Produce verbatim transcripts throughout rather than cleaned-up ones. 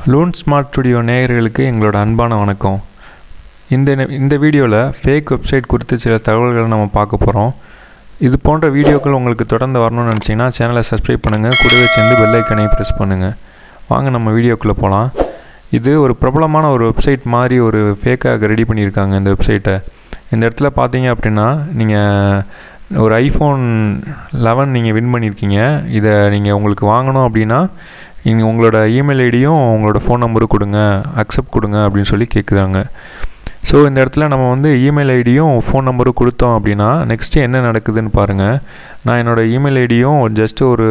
லூன் smart studio நேயர்களுக்கு எங்களோட அன்பான வணக்கம். இந்த இந்த வீடியோவில் ஃபேக் வெப்சைட் குறித்து சில தகவல்களை நம்ம பார்க்க போகிறோம். இது போன்ற வீடியோக்கள் உங்களுக்கு தொடர்ந்து வரணும்னு நினச்சிங்கன்னா சேனலை சப்ஸ்கிரைப் பண்ணுங்கள், கூடவே சேர்ந்து பெல் ஐக்கனை ப்ரெஸ் பண்ணுங்கள். வாங்க நம்ம வீடியோக்குள்ளே போகலாம். இது ஒரு பிரபலமான ஒரு வெப்சைட் மாதிரி ஒரு ஃபேக்காக ரெடி பண்ணியிருக்காங்க. இந்த வெப்சைட்டை இந்த இடத்துல பார்த்தீங்க அப்படின்னா, நீங்கள் ஒரு ஐஃபோன் லெவன் நீங்கள் வின் பண்ணியிருக்கீங்க. இதை நீங்கள் உங்களுக்கு வாங்கணும் அப்படின்னா நீங்கள் உங்களோட இமெயில் ஐடியும் உங்களோட ஃபோன் நம்பரும் கொடுங்க, அக்செப்ட் கொடுங்க அப்படின்னு சொல்லி கேட்குறாங்க. ஸோ இந்த இடத்துல நம்ம வந்து இமெயில் ஐடியும் ஃபோன் நம்பரும் கொடுத்தோம் அப்படின்னா நெக்ஸ்ட்டு என்ன நடக்குதுன்னு பாருங்கள். நான் என்னோடய இமெயில் ஐடியும் ஜஸ்ட்டு ஒரு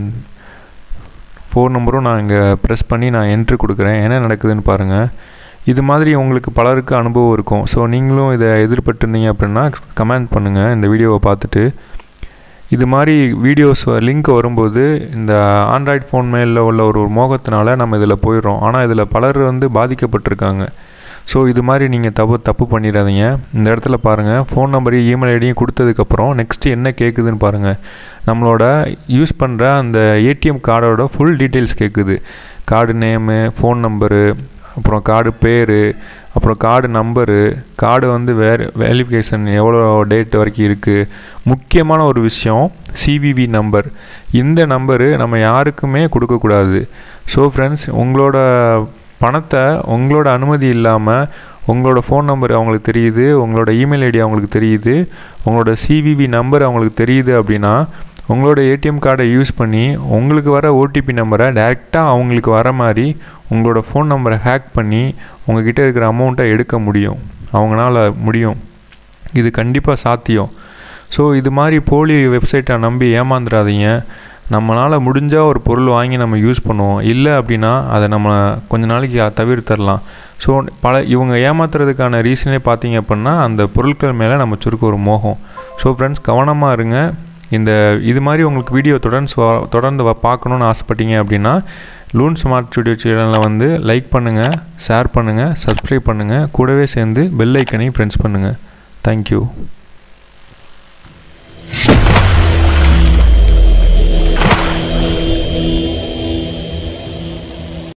ஃபோன் நம்பரும் நான் இங்கே ப்ரெஸ் பண்ணி நான் என்ட்ரு கொடுக்குறேன். என்ன நடக்குதுன்னு பாருங்கள். இது மாதிரி உங்களுக்கு பலருக்கு அனுபவம் இருக்கும். ஸோ நீங்களும் இதை எதிர்பட்டிருந்தீங்க அப்படின்னா கமெண்ட் பண்ணுங்கள் இந்த வீடியோவை பார்த்துட்டு. இது மாதிரி வீடியோஸ் லிங்க் வரும்போது இந்த ஆண்ட்ராய்ட் ஃபோன் மேலில் உள்ள ஒரு மோகத்தினால நம்ம இதில் போயிடுறோம். ஆனால் இதில் பலர் வந்து பாதிக்கப்பட்டிருக்காங்க. ஸோ இது மாதிரி நீங்கள் தப்பு தப்பு பண்ணிடாதீங்க. இந்த இடத்துல பாருங்கள், ஃபோன் நம்பரையும் இமெயில் ஐடியும் கொடுத்ததுக்கப்புறம் நெக்ஸ்ட்டு என்ன கேட்குதுன்னு பாருங்கள். நம்மளோட யூஸ் பண்ணுற அந்த ஏடிஎம் கார்டோட ஃபுல் டீட்டெயில்ஸ் கேட்குது. கார்டு நேமு, ஃபோன் நம்பரு, அப்புறம் கார்டு பேர், அப்புறம் கார்டு நம்பரு, கார்டு வந்து வேறு வேலிஃபிகேஷன் எவ்வளோ டேட் வரைக்கும் இருக்குது. முக்கியமான ஒரு விஷயம் சிவிவி நம்பர். இந்த நம்பரு நம்ம யாருக்குமே கொடுக்கக்கூடாது. ஸோ ஃப்ரெண்ட்ஸ், உங்களோட பணத்தை உங்களோட அனுமதி இல்லாமல் உங்களோட ஃபோன் நம்பர் அவங்களுக்கு தெரியுது, உங்களோட இமெயில் ஐடி அவங்களுக்கு தெரியுது, உங்களோட சிவிவி நம்பர் அவங்களுக்கு தெரியுது அப்படின்னா உங்களோட ஏடிஎம் கார்டை யூஸ் பண்ணி உங்களுக்கு வர ஓடிபி நம்பரை டைரெக்டாக அவங்களுக்கு வர மாதிரி உங்களோட ஃபோன் நம்பரை ஹேக் பண்ணி உங்கள்கிட்ட இருக்கிற அமௌண்ட்டை எடுக்க முடியும். அவங்களால முடியும். இது கண்டிப்பாக சாத்தியம். ஸோ இது மாதிரி போலி வெப்சைட்டை நம்பி ஏமாந்துடாதீங்க. நம்மளால் முடிஞ்சால் ஒரு பொருள் வாங்கி நம்ம யூஸ் பண்ணுவோம். இல்லை அப்படின்னா அதை நம்ம கொஞ்ச நாளைக்கு தவிர்த்தரலாம். ஸோ பல இவங்க ஏமாத்துறதுக்கான ரீசனே பார்த்தீங்க அப்படின்னா அந்த பொருட்கள் மேலே நம்ம சுருக்க ஒரு மோகம். ஸோ ஃப்ரெண்ட்ஸ், கவனமாக இருங்க. இந்த இது மாதிரி உங்களுக்கு வீடியோ தொடர்ந்து தொடர்ந்து பார்க்கணுன்னு ஆசைப்பட்டீங்க அப்படின்னா லூன் ஸ்மார்ட் ஸ்டுடியோ சேனலை வந்து லைக் பண்ணுங்கள், ஷேர் பண்ணுங்கள், சப்ஸ்கிரைப் பண்ணுங்கள், கூடவே சேர்ந்து பெல் ஐக்கனை ப்ரெஸ் பண்ணுங்கள். தேங்க்யூ.